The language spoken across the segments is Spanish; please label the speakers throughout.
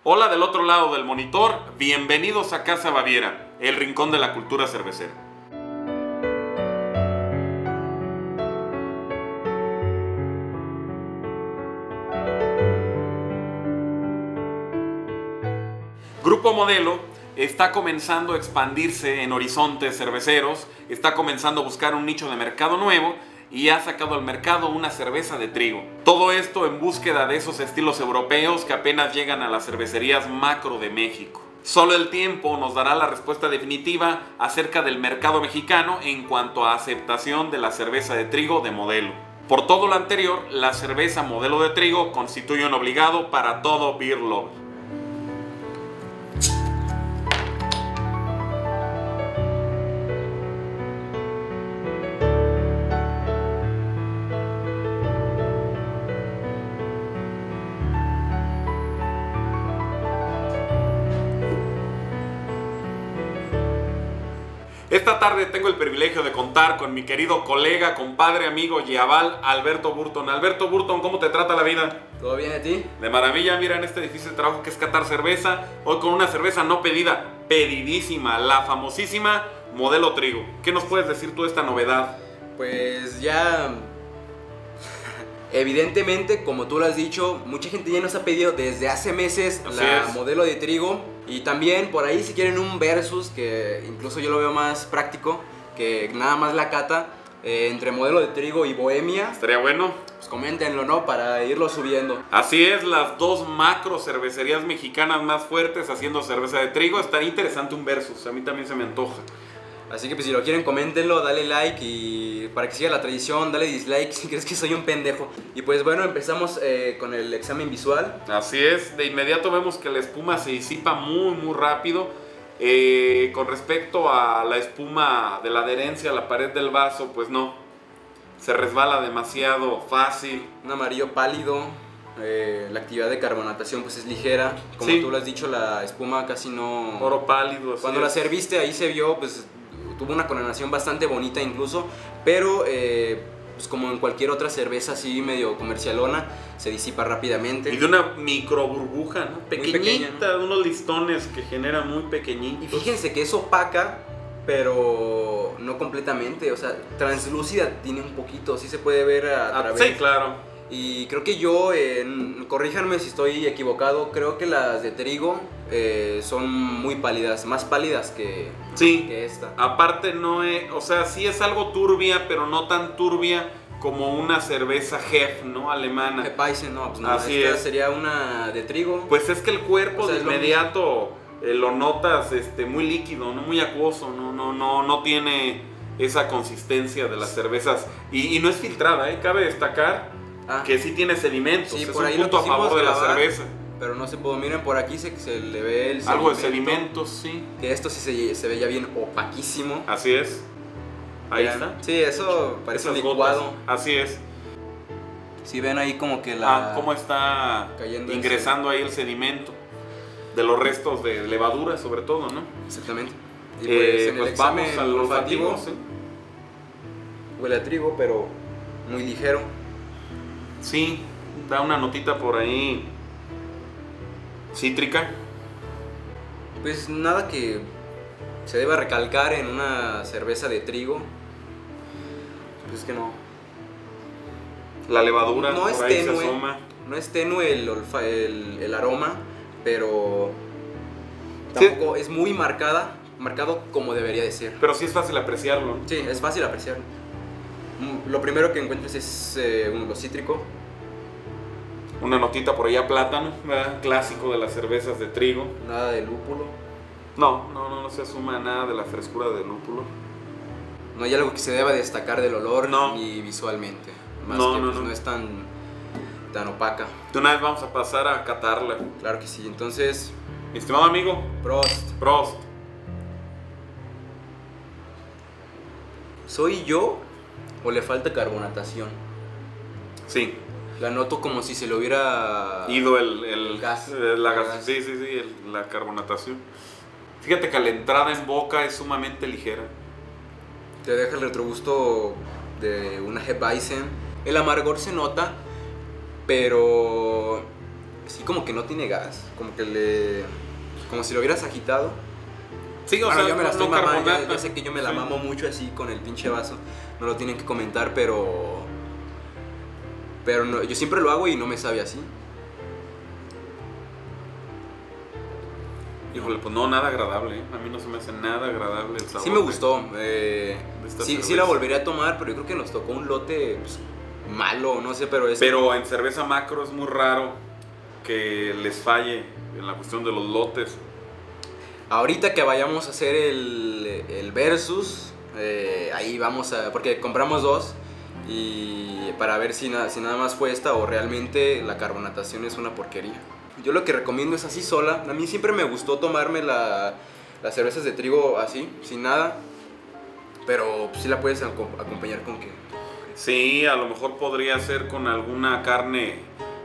Speaker 1: Hola del otro lado del monitor, bienvenidos a Casa Baviera, el rincón de la cultura cervecera. Grupo Modelo está comenzando a expandirse en horizontes cerveceros, está comenzando a buscar un nicho de mercado nuevo y ha sacado al mercado una cerveza de trigo. Todo esto en búsqueda de esos estilos europeos que apenas llegan a las cervecerías macro de México. Solo el tiempo nos dará la respuesta definitiva acerca del mercado mexicano en cuanto a aceptación de la cerveza de trigo de Modelo. Por todo lo anterior, la cerveza Modelo de trigo constituye un obligado para todo beer lover. Esta tarde tengo el privilegio de contar con mi querido colega, compadre, amigo y aval, Alberto Burton. Alberto Burton, ¿cómo te trata la vida?
Speaker 2: ¿Todo bien a ti?
Speaker 1: De maravilla, mira, en este difícil trabajo que es catar cerveza, hoy con una cerveza no pedida, pedidísima, la famosísima Modelo Trigo. ¿Qué nos puedes decir tú de esta novedad?
Speaker 2: Pues ya... Evidentemente, como tú lo has dicho, mucha gente ya nos ha pedido desde hace meses la Modelo de trigo. Y también por ahí si quieren un versus, que incluso yo lo veo más práctico que nada más la cata, entre Modelo de trigo y Bohemia.
Speaker 1: Estaría bueno.
Speaker 2: Pues coméntenlo, ¿no? Para irlo subiendo.
Speaker 1: Así es, las dos macro cervecerías mexicanas más fuertes haciendo cerveza de trigo. Estaría interesante un versus, a mí también se me antoja.
Speaker 2: Así que pues si lo quieren, coméntenlo, dale like y para que siga la tradición, dale dislike si crees que soy un pendejo. Y pues bueno, empezamos con el examen visual.
Speaker 1: Así es, de inmediato vemos que la espuma se disipa muy rápido. Con respecto a la espuma de la adherencia a la pared del vaso, pues no, se resbala demasiado fácil.
Speaker 2: Un amarillo pálido, la actividad de carbonatación pues es ligera. Como tú lo has dicho, la espuma casi no...
Speaker 1: Oro pálido.
Speaker 2: Cuando la serviste ahí se vio, pues... Tuvo una coloración bastante bonita incluso, pero pues como en cualquier otra cerveza así medio comercialona, se disipa rápidamente.
Speaker 1: Y de una micro burbuja, ¿no? Pequeñita,
Speaker 2: pequeña, ¿no?
Speaker 1: De unos listones que generan muy pequeñitos.
Speaker 2: Y fíjense que es opaca, pero no completamente, o sea, translúcida tiene un poquito, sí se puede ver a través.
Speaker 1: Sí, claro.
Speaker 2: Y creo que yo, corríjanme si estoy equivocado, creo que las de trigo son muy pálidas, más pálidas que esta.
Speaker 1: Aparte no es, o sea, sí es algo turbia, pero no tan turbia como una cerveza Hef, ¿no? Alemana.
Speaker 2: Hefeweizen, no, pues no,
Speaker 1: así
Speaker 2: esta
Speaker 1: es.
Speaker 2: Sería una de trigo.
Speaker 1: Pues es que el cuerpo, o sea, de inmediato lo notas muy líquido, no muy acuoso, no tiene esa consistencia de las cervezas y no es filtrada, cabe destacar. Que sí tiene sedimentos,
Speaker 2: sí,
Speaker 1: es
Speaker 2: por
Speaker 1: un
Speaker 2: ahí
Speaker 1: punto a favor de la cerveza.
Speaker 2: Pero no se pudo, miren por aquí se le ve el sedimento.
Speaker 1: Algo de sedimentos, sí.
Speaker 2: Que esto sí se ve ya bien opaquísimo.
Speaker 1: Así es. Ahí está.
Speaker 2: Sí, eso parece un licuado.
Speaker 1: Gotas. Así es.
Speaker 2: Sí, ven ahí como que la...
Speaker 1: cómo está ingresando ahí el sedimento de los restos de levadura, sobre todo, ¿no?
Speaker 2: Exactamente. Y pues en el examen
Speaker 1: vamos al olfativo, ¿sí?
Speaker 2: Huele a trigo, pero muy ligero.
Speaker 1: Sí, da una notita por ahí cítrica.
Speaker 2: Pues nada que se deba recalcar en una cerveza de trigo.
Speaker 1: Pues es que no. La levadura
Speaker 2: no es
Speaker 1: por ahí
Speaker 2: tenue,
Speaker 1: se asoma.
Speaker 2: No es tenue el aroma, pero tampoco es muy marcado como debería de ser.
Speaker 1: Pero sí es fácil apreciarlo.
Speaker 2: Sí, es fácil apreciarlo. Lo primero que encuentres es lo cítrico.
Speaker 1: Una notita por ahí a plátano, ¿verdad? Clásico de las cervezas de trigo.
Speaker 2: Nada de lúpulo.
Speaker 1: No se asuma nada de la frescura del lúpulo.
Speaker 2: No hay algo que se deba destacar del olor ni visualmente. Más que no es tan opaca.
Speaker 1: De una vez vamos a pasar a catarla.
Speaker 2: Claro que sí, entonces...
Speaker 1: Mi estimado amigo.
Speaker 2: Prost.
Speaker 1: Prost.
Speaker 2: ¿Soy yo o le falta carbonatación?
Speaker 1: Sí.
Speaker 2: La noto como si se le hubiera
Speaker 1: ido el
Speaker 2: gas.
Speaker 1: Sí, la carbonatación. Fíjate que la entrada en boca es sumamente ligera.
Speaker 2: Te deja el retrogusto de una Hefeweizen. El amargor se nota, pero sí, como que no tiene gas, como si lo hubieras agitado.
Speaker 1: Sí, o
Speaker 2: bueno,
Speaker 1: sea,
Speaker 2: yo me la estoy
Speaker 1: no
Speaker 2: mamando,
Speaker 1: carbonata.
Speaker 2: ya sé que yo me la
Speaker 1: Sí.
Speaker 2: mamo mucho así con el pinche vaso, no lo tienen que comentar, pero no, yo siempre lo hago y no me sabe así.
Speaker 1: Híjole, pues no, nada agradable, ¿eh? A mí no se me hace nada agradable el sabor.
Speaker 2: Sí me gustó,
Speaker 1: esta
Speaker 2: sí
Speaker 1: cerveza.
Speaker 2: la volvería a tomar, pero yo creo que nos tocó un lote pues, malo, no sé, pero es...
Speaker 1: Pero en cerveza macro es muy raro que les falle en la cuestión de los lotes.
Speaker 2: Ahorita que vayamos a hacer el versus, ahí vamos a... Porque compramos dos y para ver si nada más fue esta o realmente la carbonatación es una porquería. Yo lo que recomiendo es así sola. A mí siempre me gustó tomarme las cervezas de trigo así, sin nada. Pero pues, sí la puedes acompañar con que...
Speaker 1: Sí, a lo mejor podría ser con alguna carne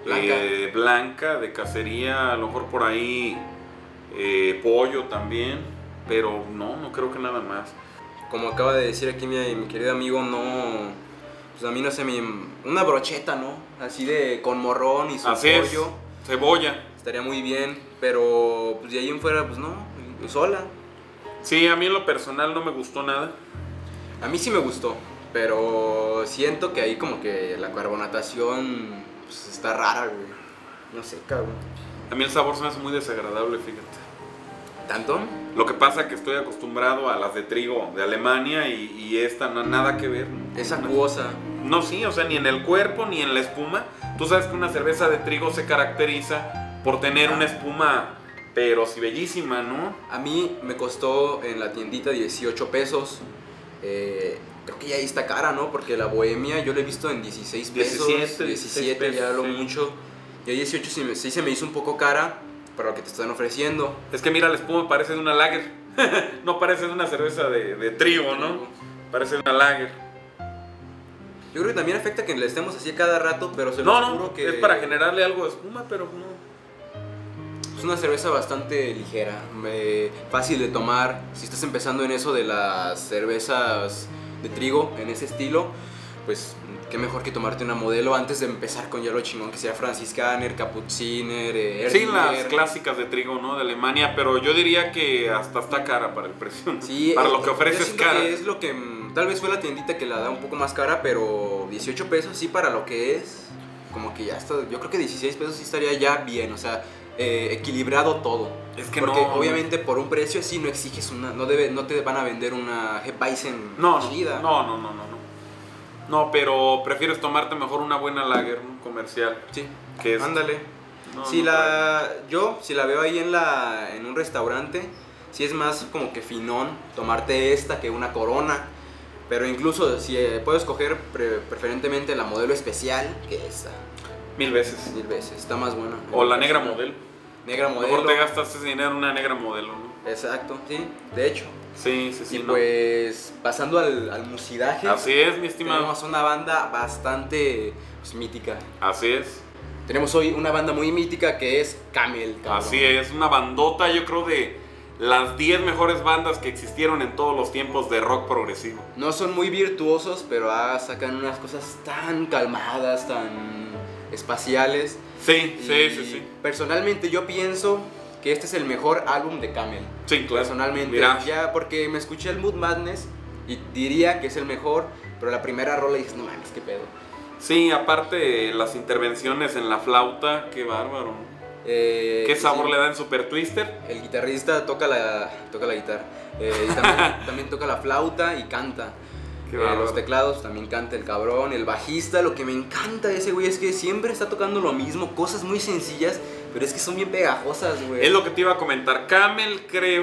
Speaker 1: blanca de cacería, a lo mejor por ahí pollo también, pero no creo que nada más.
Speaker 2: Como acaba de decir aquí mi querido amigo, no... Pues a mí no sé, una brocheta, ¿no? Así de con morrón y su
Speaker 1: Así
Speaker 2: pollo.
Speaker 1: es, cebolla.
Speaker 2: Estaría muy bien, pero pues de ahí en fuera, pues no, sola.
Speaker 1: Sí, a mí en lo personal no me gustó nada.
Speaker 2: A mí sí me gustó, pero siento que ahí como que la carbonatación pues, está rara, güey. No sé, cabrón.
Speaker 1: A mí el sabor se me hace muy desagradable, fíjate.
Speaker 2: ¿Tanto?
Speaker 1: Lo que pasa es que estoy acostumbrado a las de trigo de Alemania y esta no nada que ver.
Speaker 2: Es acuosa.
Speaker 1: No, sí, o sea, ni en el cuerpo ni en la espuma. Tú sabes que una cerveza de trigo se caracteriza por tener una espuma, pero sí bellísima, ¿no?
Speaker 2: A mí me costó en la tiendita 18 pesos. Creo que ya ahí está cara, ¿no? Porque la Bohemia yo la he visto en 16 pesos. 17 ya lo
Speaker 1: sí.
Speaker 2: mucho. Y a 18 sí se me hizo un poco cara para lo que te están ofreciendo.
Speaker 1: Es que mira, la espuma parece de una lager. No parece de una cerveza de trigo, ¿no? Parece una lager.
Speaker 2: Yo creo que también afecta que le estemos así a cada rato, pero se
Speaker 1: No,
Speaker 2: los juro que
Speaker 1: es para generarle algo de espuma, pero no.
Speaker 2: es una cerveza bastante ligera, fácil de tomar. Si estás empezando en eso de las cervezas de trigo, en ese estilo, pues qué mejor que tomarte una Modelo antes de empezar con ya lo chingón que sea Franziskaner, Kapuziner,
Speaker 1: Sí,
Speaker 2: Erdinger.
Speaker 1: las clásicas de trigo, ¿no? De Alemania, pero yo diría que hasta está cara para el precio.
Speaker 2: Sí,
Speaker 1: para lo que ofrece
Speaker 2: yo
Speaker 1: es
Speaker 2: siento
Speaker 1: cara.
Speaker 2: que es lo que tal vez fue la tiendita que la da un poco más cara, pero 18 pesos sí para lo que es, como que ya está, yo creo que 16 pesos sí estaría ya bien, o sea, equilibrado todo.
Speaker 1: Es que
Speaker 2: porque
Speaker 1: no.
Speaker 2: obviamente por un precio así no exiges no te van a vender una Hefeweizen
Speaker 1: No,
Speaker 2: chida.
Speaker 1: No, pero prefieres tomarte mejor una buena lager, ¿no? Comercial.
Speaker 2: Sí,
Speaker 1: Que es,
Speaker 2: ándale.
Speaker 1: no,
Speaker 2: Si
Speaker 1: no
Speaker 2: si la veo ahí en un restaurante, sí es más como que finón tomarte esta que una Corona. Pero incluso si puedo escoger preferentemente la Modelo especial que esta.
Speaker 1: 1000 veces.
Speaker 2: 1000 veces, está más buena.
Speaker 1: O la negra modelo.
Speaker 2: Negra Modelo.
Speaker 1: Mejor te gastas ese dinero en una negra modelo, ¿no?
Speaker 2: Exacto, sí, de hecho.
Speaker 1: Sí,
Speaker 2: Y
Speaker 1: no.
Speaker 2: pues pasando al musidaje.
Speaker 1: Así es, mi estimado.
Speaker 2: Tenemos una banda bastante pues, mítica.
Speaker 1: Así es.
Speaker 2: Tenemos hoy una banda muy mítica que es Camel, cabrón.
Speaker 1: Así es, una bandota, yo creo de las 10 mejores bandas que existieron en todos los tiempos de rock progresivo.
Speaker 2: No son muy virtuosos, pero sacan unas cosas tan calmadas, tan espaciales.
Speaker 1: Sí.
Speaker 2: Personalmente yo pienso que este es el mejor álbum de Camel.
Speaker 1: Sí, claro.
Speaker 2: Personalmente.
Speaker 1: Mira.
Speaker 2: Ya porque me escuché el Mood Madness y diría que es el mejor, pero la primera rola dices, no mames, qué pedo.
Speaker 1: Sí, aparte las intervenciones en la flauta, qué bárbaro. ¿Qué sabor
Speaker 2: sí.
Speaker 1: le da en Super Twister?
Speaker 2: El guitarrista toca la guitarra. Y también toca la flauta y canta.
Speaker 1: Qué bárbaro.
Speaker 2: Los teclados también canta el cabrón. El bajista, lo que me encanta de ese güey es que siempre está tocando lo mismo, cosas muy sencillas, pero es que son bien pegajosas, güey.
Speaker 1: Es lo que te iba a comentar. Camel, creo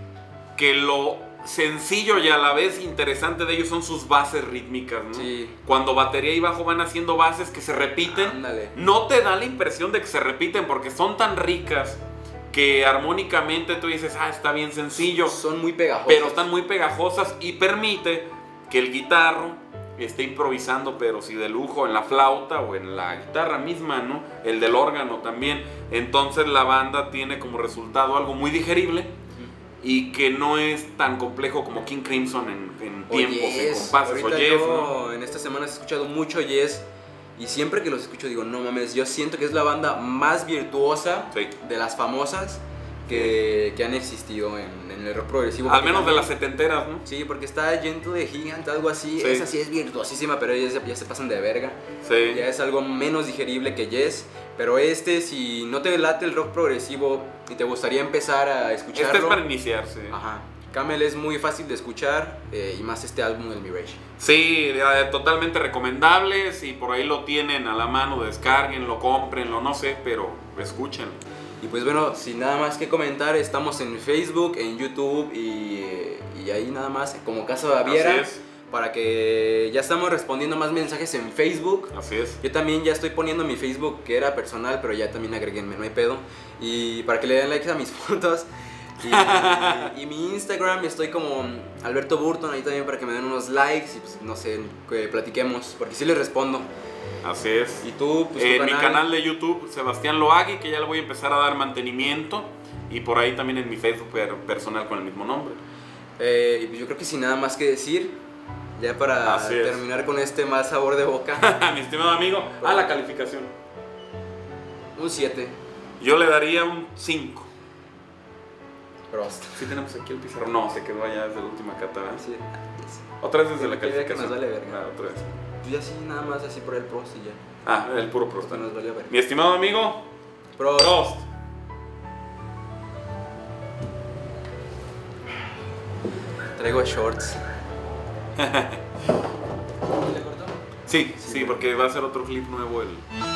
Speaker 1: que lo sencillo y a la vez interesante de ellos son sus bases rítmicas, ¿no?
Speaker 2: Sí.
Speaker 1: Cuando batería y bajo van haciendo bases que se repiten,
Speaker 2: Ándale.
Speaker 1: no te da la impresión de que se repiten porque son tan ricas que armónicamente tú dices, está bien sencillo,
Speaker 2: Son muy pegajosas.
Speaker 1: pero están muy pegajosas y permite que el guitarro esté improvisando, pero sí de lujo, en la flauta o en la guitarra misma, ¿no? El del órgano también. Entonces la banda tiene como resultado algo muy digerible y que no es tan complejo como King Crimson en tiempos, en compases o
Speaker 2: Ahorita
Speaker 1: Yes,
Speaker 2: yo
Speaker 1: ¿no?
Speaker 2: en esta semana he escuchado mucho Yes Y siempre que los escucho digo, no mames, yo siento que es la banda más virtuosa de las famosas que han existido en el rock progresivo.
Speaker 1: Al menos de las setenteras, ¿no?
Speaker 2: Sí, porque está Gentle de Gigant, algo así. Sí. Esa sí es virtuosísima, pero ellos ya se pasan de verga.
Speaker 1: Sí.
Speaker 2: Ya es algo menos digerible que Yes. Pero si no te late el rock progresivo y te gustaría empezar a escucharlo...
Speaker 1: Este es para iniciar, sí.
Speaker 2: Ajá. Camel es muy fácil de escuchar, y más este álbum, el Mirage.
Speaker 1: Sí, totalmente recomendable. Si por ahí lo tienen a la mano, descarguenlo, cómprenlo, no sé, pero escúchenlo.
Speaker 2: Y pues bueno, sin nada más que comentar, estamos en Facebook, en YouTube y ahí nada más, como Casa Baviera.
Speaker 1: Así es.
Speaker 2: Para que ya estamos respondiendo más mensajes en Facebook.
Speaker 1: Así es.
Speaker 2: Yo también ya estoy poniendo mi Facebook, que era personal, pero ya también agréguenme, no hay pedo. Y para que le den likes a mis fotos. Y mi Instagram estoy como Alberto Burton, ahí también para que me den unos likes y pues no sé, que platiquemos, porque sí les respondo.
Speaker 1: Así es.
Speaker 2: Y tú, pues
Speaker 1: en mi canal de YouTube, Sebastián Loagui, que ya le voy a empezar a dar mantenimiento. Y por ahí también en mi Facebook personal con el mismo nombre.
Speaker 2: Y pues yo creo que sin nada más que decir, ya para terminar con este mal sabor de boca.
Speaker 1: Mi estimado amigo, a la calificación.
Speaker 2: Un 7.
Speaker 1: Yo le daría un 5.
Speaker 2: Prost.
Speaker 1: ¿Sí tenemos aquí el pizarro? No, se quedó allá desde la última cata, ¿verdad?
Speaker 2: Sí.
Speaker 1: Otra vez desde la calificación.
Speaker 2: Que nos vale verga.
Speaker 1: Ah, otra vez.
Speaker 2: Yo así nada más así por el Prost y ya.
Speaker 1: Ah, el puro Prost.
Speaker 2: Nos vale verga.
Speaker 1: Mi estimado amigo,
Speaker 2: Prost. Traigo shorts.
Speaker 1: ¿Le cortó? Sí, porque va a ser otro clip nuevo el...